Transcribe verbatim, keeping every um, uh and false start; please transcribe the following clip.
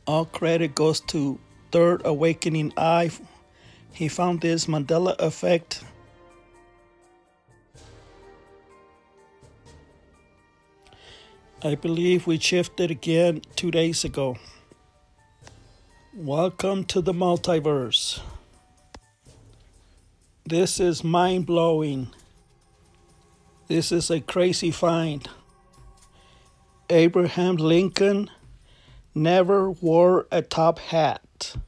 All credit goes to Third Awakening Eye. He found this Mandela effect. I believe we shifted again two days ago. Welcome to the multiverse. This is mind-blowing. This is a crazy find. Abraham Lincoln never wore a top hat.